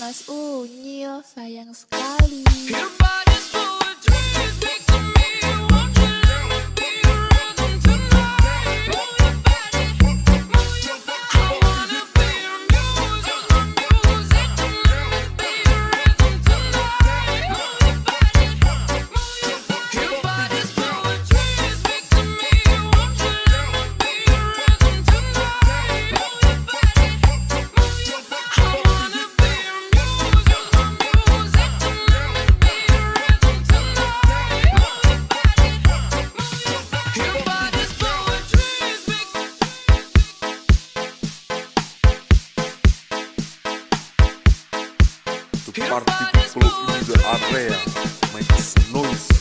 Mas Unyil, sayang sekali. The party people in the area makes noise.